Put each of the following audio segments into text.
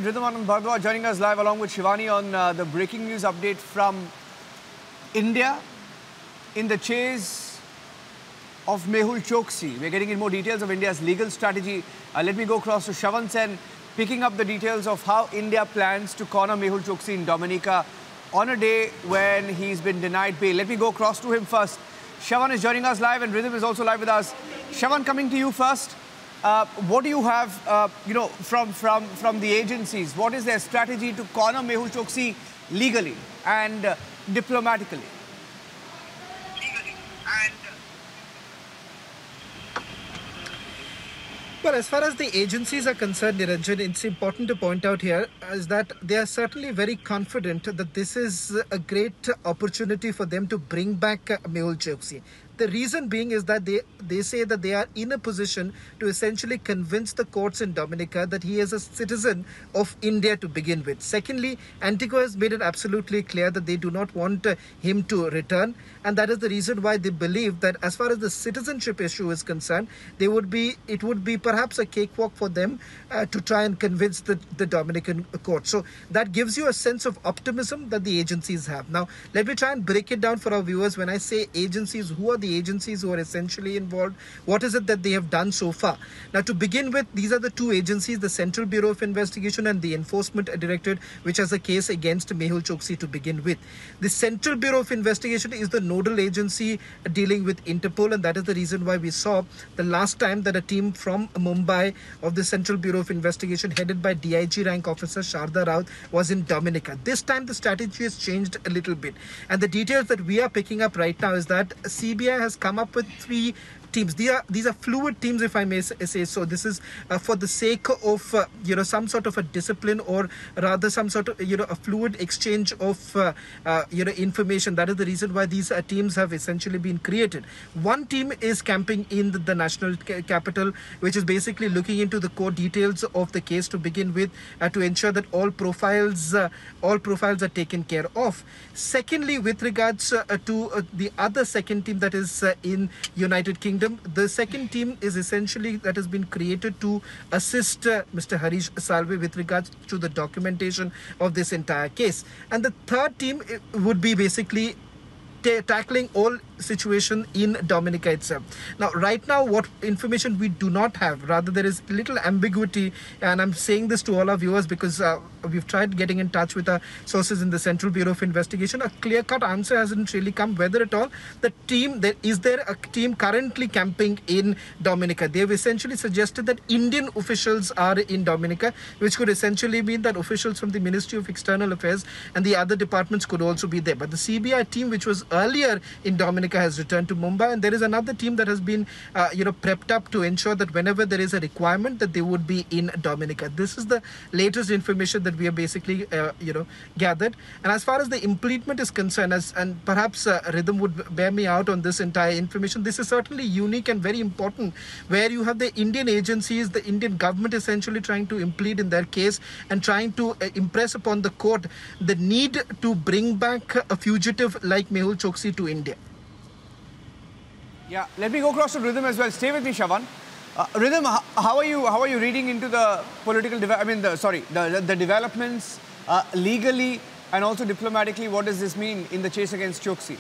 Rhythm Anand Bhardwaj joining us live along with Shivani on the breaking news update from India in the chase of Mehul Choksi. We're getting in more details of India's legal strategy. Let me go across to Shravan Sen, picking up the details of how India plans to corner Mehul Choksi in Dominica on a day when he's been denied bail. Let me go across to him first. Shravan is joining us live and Rhythm is also live with us. Shravan, coming to you first. What do you have, from the agencies? What is their strategy to corner Mehul Choksi legally and diplomatically? Well, as far as the agencies are concerned, Niranjan, it's important to point out here is that they are certainly very confident that this is a great opportunity for them to bring back Mehul Choksi. The reason being is that they say that they are in a position to essentially convince the courts in Dominica that he is a citizen of India to begin with. Secondly, Antigua has made it absolutely clear that they do not want him to return. And that is the reason why they believe that as far as the citizenship issue is concerned, it would be perhaps a cakewalk for them to try and convince the Dominican court. So that gives you a sense of optimism that the agencies have. Now, let me try and break it down for our viewers. When I say agencies, who are the agencies who are essentially involved? What is it that they have done so far? Now, to begin with, these are the two agencies, the Central Bureau of Investigation and the Enforcement Directorate, which has a case against Mehul Choksi to begin with. The Central Bureau of Investigation is the nodal agency dealing with Interpol, and that is the reason why we saw the last time that a team from Mumbai of the Central Bureau of Investigation headed by DIG rank officer Sharda Raut was in Dominica. This time the strategy has changed a little bit, and the details that we are picking up right now is that CBI has come up with 3 teams. These are fluid teams, if I may say so. This is for the sake of some sort of a discipline, or rather some sort of a fluid exchange of information. That is the reason why these teams have essentially been created. One team is camping in the national capital, which is basically looking into the core details of the case to begin with, to ensure that all profiles are taken care of. Secondly, with regards to the other second team that is in United Kingdom, the second team is essentially that has been created to assist Mr. Harish Salve with regards to the documentation of this entire case. And the third team would be basically tackling all situation in Dominica itself. Now, right now, what information we do not have, rather there is little ambiguity, and I'm saying this to all our viewers because we've tried getting in touch with our sources in the Central Bureau of Investigation. A clear-cut answer hasn't really come whether at all is there a team currently camping in Dominica. They've essentially suggested that Indian officials are in Dominica, which could essentially mean that officials from the Ministry of External Affairs and the other departments could also be there. But the CBI team, which was earlier in Dominica, has returned to Mumbai, and there is another team that has been prepped up to ensure that whenever there is a requirement that they would be in Dominica. This is the latest information that we have basically gathered. And as far as the implement is concerned, and perhaps Rhythm would bear me out on this entire information, this is certainly unique and very important, where you have the Indian agencies, the Indian government essentially trying to implead in their case and trying to impress upon the court the need to bring back a fugitive like Mehul Choksi to India. Yeah, let me go across to Rhythm as well. Stay with me, Shravan. Rhythm, how are you reading into the political the developments legally and also diplomatically? What does this mean in the chase against Choksi?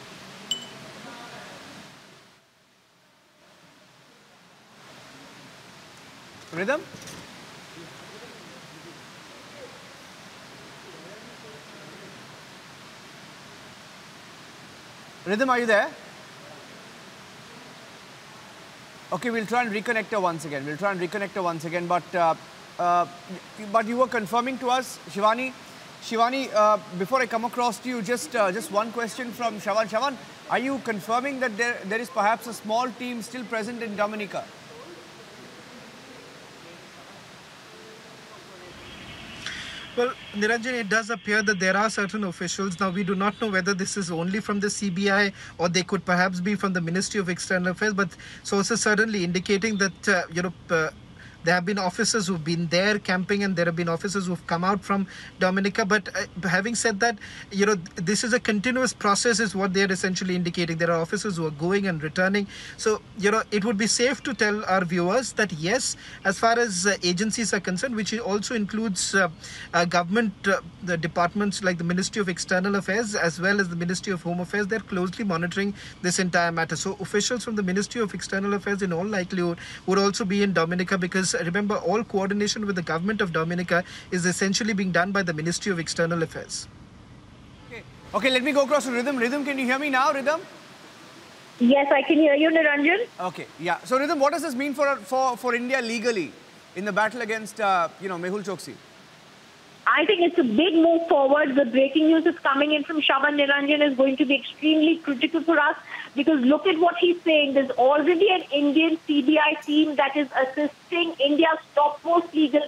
Rhythm? Rhythm, are you there? Okay, we'll try and reconnect her once again. But you were confirming to us, Shivani. Before I come across to you, just one question from Shravan. Shravan, are you confirming that there is perhaps a small team still present in Dominica? Well, Niranjan, it does appear that there are certain officials. Now, we do not know whether this is only from the CBI or they could perhaps be from the Ministry of External Affairs, but sources certainly indicating that, There have been officers who've been there camping, and there have been officers who've come out from Dominica. But having said that, this is a continuous process is what they're essentially indicating. There are officers who are going and returning. So, it would be safe to tell our viewers that yes, as far as agencies are concerned, which also includes government the departments like the Ministry of External Affairs as well as the Ministry of Home Affairs, they're closely monitoring this entire matter. So officials from the Ministry of External Affairs in all likelihood would also be in Dominica, because remember, all coordination with the government of Dominica is essentially being done by the Ministry of External Affairs. Okay, let me go across to Rhythm. Rhythm, can you hear me now, Rhythm? Yes, I can hear you, Niranjan. Okay, yeah. So Rhythm, what does this mean for India legally in the battle against, Mehul Choksi? I think it's a big move forward. The breaking news is coming in from Shravan Niranjan is going to be extremely critical for us, because look at what he's saying. There's already an Indian CBI team that is assisting India's topmost legal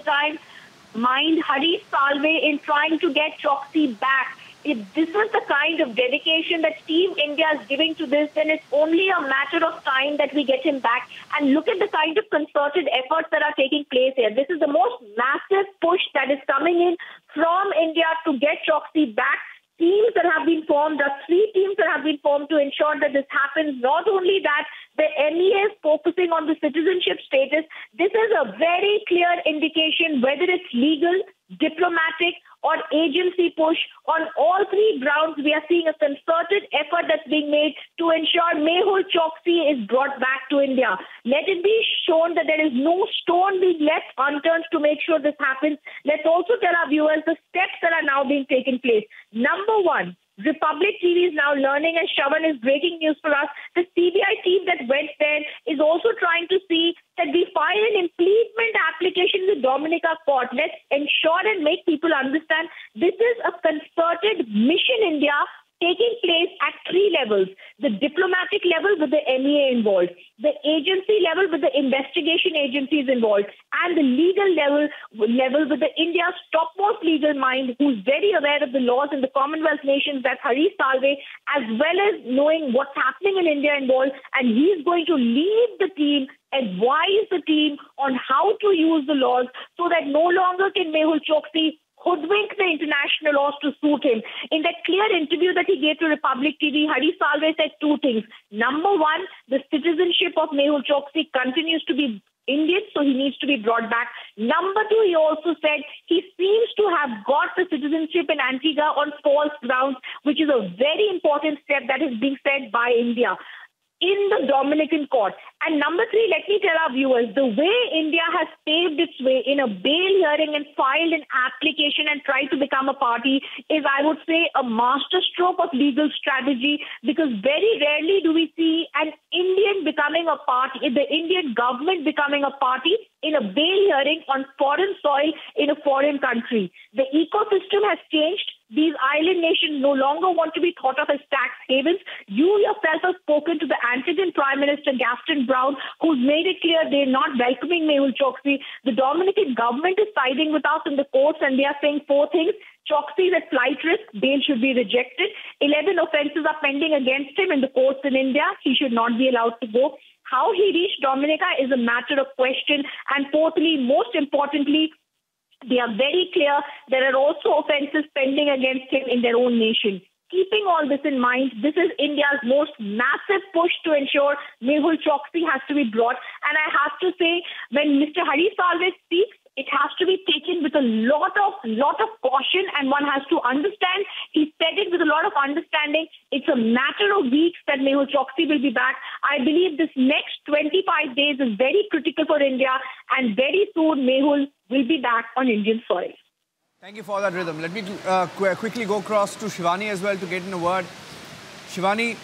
mind, Harish Salve, in trying to get Choksi back. If this is the kind of dedication that Team India is giving to this, then it's only a matter of time that we get him back. And look at the kind of concerted efforts that are taking place here. This is the most massive push that is coming in from India to get Choksi back. Teams that have been formed, there are 3 teams that have been formed to ensure that this happens. Not only that, the MEA is focusing on the citizenship status. This is a very clear indication, whether it's legal, diplomatic, or agency push. On all 3 grounds, we are seeing a concerted effort that's being made to ensure Mehul Choksi is brought back to India. Let it be shown that there is no stone being left unturned to make sure this happens. Let's also tell our viewers the steps that are now being taken place. Number 1, Republic TV is now learning, and Shravan is breaking news for us. The CBI team that went there is also trying to see that we file an impleasement application with Dominica court. Let's ensure and make people understand this is a concerted mission in India taking place at 3 levels. The diplomatic level with the MEA involved, the agency level with the investigation agencies involved, and the legal level with the India's topmost legal mind, who's very aware of the laws in the Commonwealth nations, that's Harish Salve, as well as knowing what's happening in India involved. And he's going to lead the team, advise the team on how to use the laws so that no longer can Mehul Choksi hoodwink the international laws to suit him. In that clear interview that he gave to Republic TV, Harish Salve said 2 things. Number 1, the citizenship of Mehul Choksi continues to be Indian, so he needs to be brought back. Number 2, he also said he seems to have got the citizenship in Antigua on false grounds, which is a very important step that is being said by India in the Dominican court. And number 3, let me tell our viewers, the way India has paved its way in a bail hearing and filed an application and tried to become a party is, I would say, a masterstroke of legal strategy, because very rarely do we see an Indian becoming a party, the Indian government becoming a party in a bail hearing on foreign soil in a foreign country. The ecosystem has changed. These island nations no longer want to be thought of as tax havens. You yourself have spoken to the Antiguan Prime Minister, Gaston Brown, who's made it clear they're not welcoming Mehul Choksi. The Dominican government is siding with us in the courts, and they are saying 4 things. Choksi is at flight risk. Bail should be rejected. 11 offences are pending against him in the courts in India. He should not be allowed to go. How he reached Dominica is a matter of question. And fourthly, most importantly, they are very clear there are also offences pending against him in their own nation. Keeping all this in mind, this is India's most massive push to ensure Mehul Choksi has to be brought. And I have to say, when Mr. Harish Salve speaks, it has to be taken with a lot of caution, and one has to understand. He said it with a lot of understanding. It's a matter of weeks that Mehul Choksi will be back. I believe this next 25 days is very critical for India, and very soon Mehul will be back on Indian soil. Thank you for that, Rhythm. Let me quickly go across to Shivani as well to get in a word. Shivani,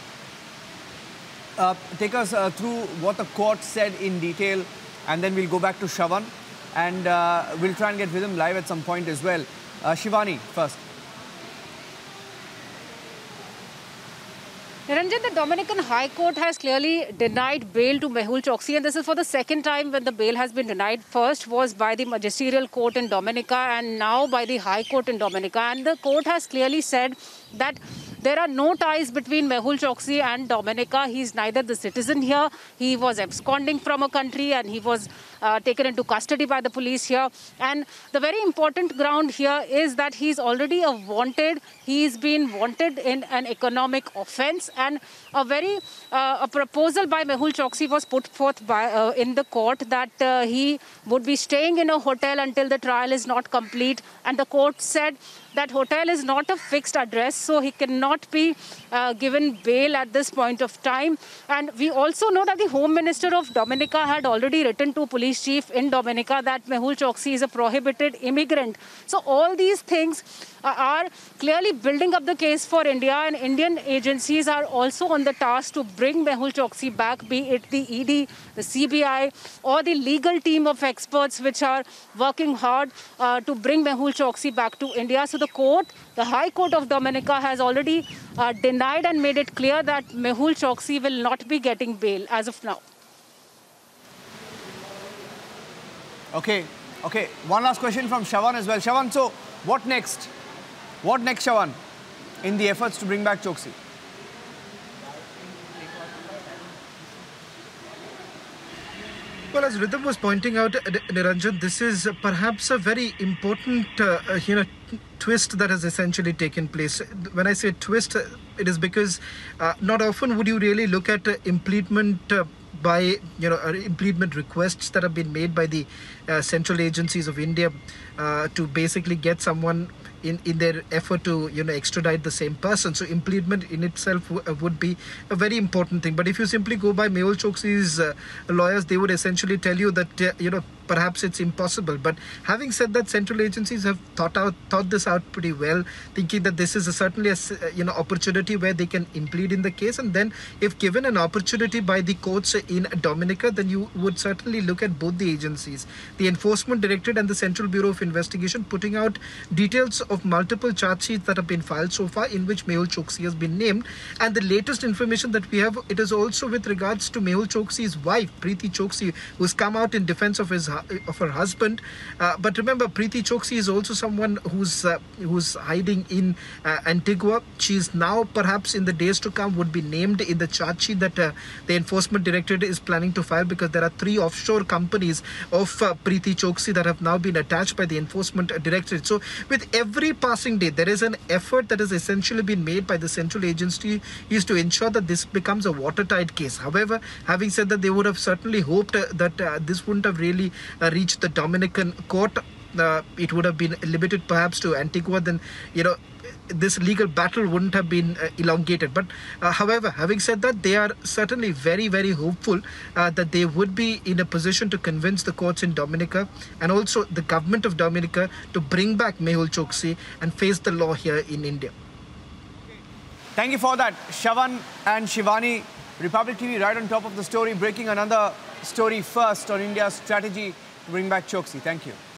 take us through what the court said in detail, and then we'll go back to Shravan, and we'll try and get Rhythm live at some point as well. Shivani, first. Niranjan, the Dominican High Court has clearly denied bail to Mehul Choksi, and this is for the second time when the bail has been denied. First was by the Magisterial Court in Dominica, and now by the High Court in Dominica. And the court has clearly said that there are no ties between Mehul Choksi and Dominica. He's neither the citizen here. He was absconding from a country, and he was taken into custody by the police here. And the very important ground here is that he's already a wanted. He's been wanted in an economic offense, and a proposal by Mehul Choksi was put forth by in the court that he would be staying in a hotel until the trial is not complete, and the court said that hotel is not a fixed address, so he cannot be given bail at this point of time. And we also know that the Home Minister of Dominica had already written to police chief in Dominica that Mehul Choksi is a prohibited immigrant. So all these things are clearly building up the case for India, and Indian agencies are also on the task to bring Mehul Choksi back, be it the ED, the CBI, or the legal team of experts which are working hard to bring Mehul Choksi back to India. So the High Court of Dominica has already denied and made it clear that Mehul Choksi will not be getting bail as of now. Okay. One last question from Shravan as well. Shravan, so what next? What next, Shravan, in the efforts to bring back Choksi? Well, as Rhythm was pointing out, Niranjan, this is perhaps a very important, twist that has essentially taken place. When I say twist, it is because not often would you really look at impleadment by impleadment requests that have been made by the central agencies of India to basically get someone in their effort to extradite the same person. So impleadment in itself would be a very important thing. But if you simply go by Mehul Choksi's lawyers, they would essentially tell you that perhaps it's impossible. But having said that, central agencies have thought this out pretty well, thinking that this is certainly a opportunity where they can implead in the case, and then if given an opportunity by the courts in Dominica, then you would certainly look at both the agencies, the Enforcement Directorate and the Central Bureau of Investigation, putting out details of multiple charge sheets that have been filed so far in which Mehul Choksi has been named. And the latest information that we have, it is also with regards to Mehul Choksi's wife, Preeti Choksi, who's come out in defense of her husband. But remember, Preeti Choksi is also someone who's hiding in Antigua. She's now, perhaps in the days to come, would be named in the charge sheet that the Enforcement Directorate is planning to file, because there are 3 offshore companies of Preeti Choksi that have now been attached by the Enforcement Directorate. So with every passing day, there is an effort that has essentially been made by the central agency is to ensure that this becomes a watertight case. However, having said that, they would have certainly hoped that this wouldn't have really reached the Dominican court. It would have been limited perhaps to Antigua. Then this legal battle wouldn't have been elongated. But however, having said that, they are certainly very, very hopeful that they would be in a position to convince the courts in Dominica and also the government of Dominica to bring back Mehul Choksi and face the law here in India. Thank you for that, Shravan and Shivani. Republic TV right on top of the story, breaking another story first on India's strategy to bring back Choksi. Thank you.